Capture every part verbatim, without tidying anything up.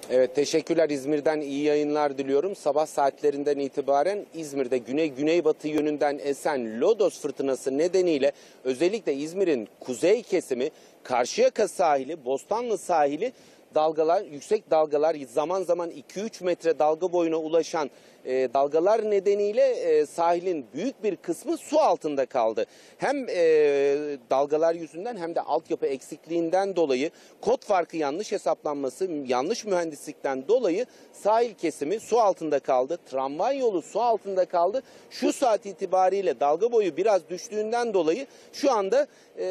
Evet, teşekkürler. İzmir'den iyi yayınlar diliyorum. Sabah saatlerinden itibaren İzmir'de güney-güneybatı yönünden esen lodos fırtınası nedeniyle özellikle İzmir'in kuzey kesimi, Karşıyaka sahili, Bostanlı sahili dalgalar, yüksek dalgalar, zaman zaman iki üç metre dalga boyuna ulaşan e, dalgalar nedeniyle e, sahilin büyük bir kısmı su altında kaldı. Hem e, dalgalar yüzünden hem de altyapı eksikliğinden dolayı, kod farkı yanlış hesaplanması, yanlış mühendislikten dolayı sahil kesimi su altında kaldı. Tramvay yolu su altında kaldı. Şu saat itibariyle dalga boyu biraz düştüğünden dolayı şu anda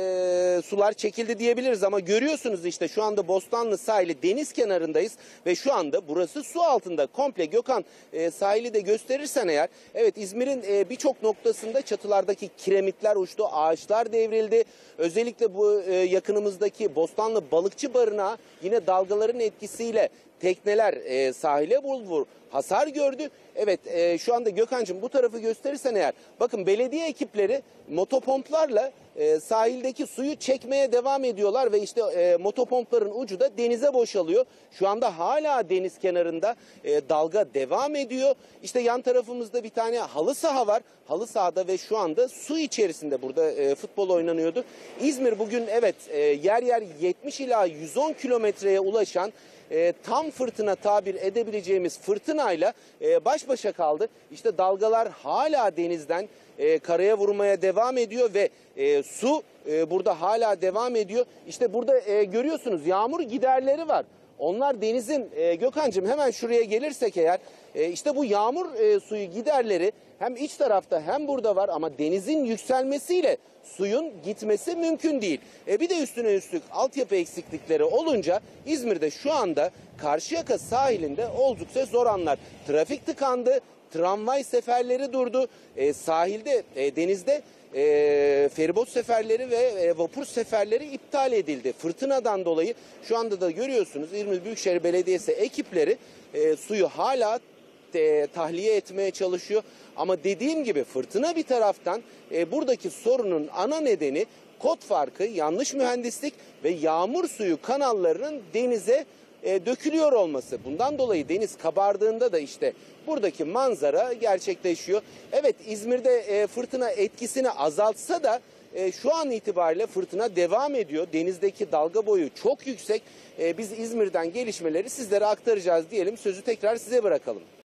e, sular çekildi diyebiliriz ama görüyorsunuz işte şu anda Bostanlı sahili, deniz kenarındayız ve şu anda burası su altında komple. Gökhan, e, sahili de gösterirsen eğer, evet, İzmir'in e, birçok noktasında çatılardaki kiremitler uçtu, ağaçlar devrildi. Özellikle bu e, yakınımızdaki Bostanlı balıkçı barınağı yine dalgaların etkisiyle tekneler e, sahile vur vur hasar gördü. Evet, e, şu anda Gökhan'cığım bu tarafı gösterirsen eğer, bakın belediye ekipleri motopomplarla e, sahildeki suyu çekmeye devam ediyorlar ve işte e, motopompların ucu da denize boşalıyor. Şu anda hala deniz kenarında e, dalga devam ediyor. İşte yan tarafımızda bir tane halı saha var. Halı sahada ve şu anda su içerisinde burada e, futbol oynanıyordu. İzmir bugün evet e, yer yer yetmiş ila yüz on kilometreye ulaşan E, tam fırtına tabir edebileceğimiz fırtınayla e, baş başa kaldı. İşte dalgalar hala denizden e, karaya vurmaya devam ediyor ve e, su e, burada hala devam ediyor. İşte burada e, görüyorsunuz yağmur giderleri var. Onlar denizin, e, Gökhan'cığım hemen şuraya gelirsek eğer, e, işte bu yağmur e, suyu giderleri hem iç tarafta hem burada var ama denizin yükselmesiyle suyun gitmesi mümkün değil. E, bir de üstüne üstlük altyapı eksiklikleri olunca İzmir'de şu anda Karşıyaka sahilinde oldukça zor anlar. Trafik tıkandı, tramvay seferleri durdu, e, sahilde, e, denizde E, feribot seferleri ve e, vapur seferleri iptal edildi. Fırtınadan dolayı şu anda da görüyorsunuz İzmir Büyükşehir Belediyesi ekipleri e, suyu hala e, tahliye etmeye çalışıyor. Ama dediğim gibi fırtına bir taraftan, e, buradaki sorunun ana nedeni kod farkı, yanlış mühendislik ve yağmur suyu kanallarının denize E, dökülüyor olması. Bundan dolayı deniz kabardığında da işte buradaki manzara gerçekleşiyor. Evet, İzmir'de e, fırtına etkisini azaltsa da e, şu an itibariyle fırtına devam ediyor. Denizdeki dalga boyu çok yüksek. E, biz İzmir'den gelişmeleri sizlere aktaracağız diyelim. Sözü tekrar size bırakalım.